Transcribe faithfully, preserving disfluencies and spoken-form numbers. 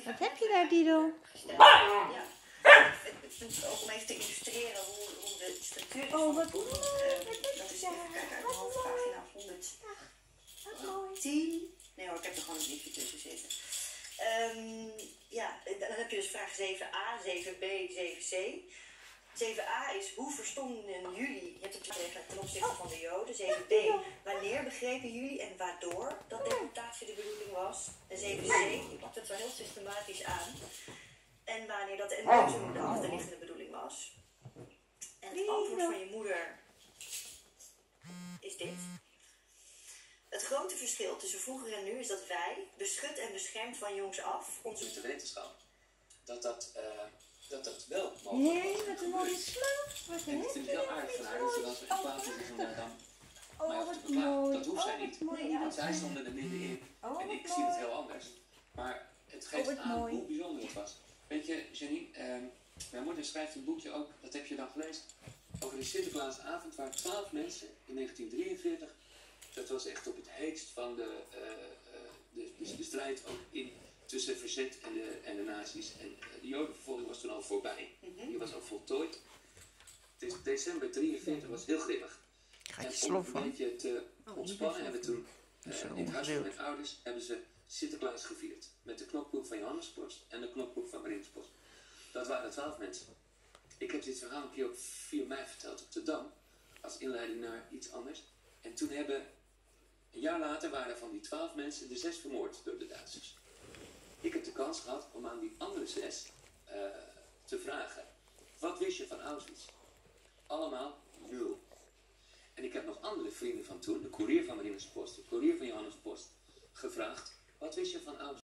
Wat heb je daar, Dido? Ja. Ik vind het ook om even te illustreren hoe, hoe de structuur is Oh, van wat het boek. mooi. Uh, Wat dat is daar. even kijken uit Wat mijn hoofd, mooi. pagina honderdtien. Nee hoor, ik heb er gewoon een briefje tussen zitten. Um, ja, dan heb je dus vraag zeven a, zeven b, zeven c. zeven a is hoe verstonden jullie, je hebt het tegen ten opzichte van de Joden. zeven b, wanneer begrepen jullie en waardoor dat deportatie de bedoeling was. En zeven c, je pakt het wel heel systematisch aan. En wanneer dat de endeuzen de achterliggende bedoeling was. En het antwoord van je moeder is dit. Het grote verschil tussen vroeger en nu is dat wij, beschut en beschermd van jongs af, onze de wetenschap, dat dat, uh, dat, dat wel mogelijk Nee, was. wat een mooie slag. Wat en een ik vind het heel aardig van haar dat ze dan zo empathisch is om daar dan oh, mij over wat te verklaren. mooi. Dat hoeft oh, zij niet, mooi, want ja. zij stond er middenin Oh, en ik wat zie het mooi. heel anders. Maar het geeft Oh, aan mooi. hoe bijzonder het was. Weet je, Janine, uh, mijn moeder schrijft een boekje ook, dat heb je dan gelezen, over de Sinterklaasavond waar twaalf mensen in negentien drieënveertig, dat was echt op het heetst van de, uh, uh, de, de, de strijd ook in, tussen verzet en de, en de nazi's. En uh, de jodenvervolging was toen al voorbij. Mm-hmm. Die was al voltooid. Het is december drieënveertig was heel grimmig. Ga je en sloffen? om een beetje te ontspannen hebben we toen uh, in het huis van mijn ouders hebben ze Sinterklaas gevierd. Met de knokploeg van Johannespost en de knokploeg van Marinspost. Dat waren twaalf mensen. Ik heb dit verhaal een keer op vier mei verteld op de Dam. Als inleiding naar iets anders. En toen hebben, een jaar later waren van die twaalf mensen de zes vermoord door de Duitsers. Ik heb de kans gehad om aan die andere zes uh, te vragen. Wat wist je van Auschwitz? Allemaal nul. En ik heb nog andere vrienden van toen, de koerier van Marinspost, de koerier van Johannespost, gevraagd. Wat wist je van Auschwitz?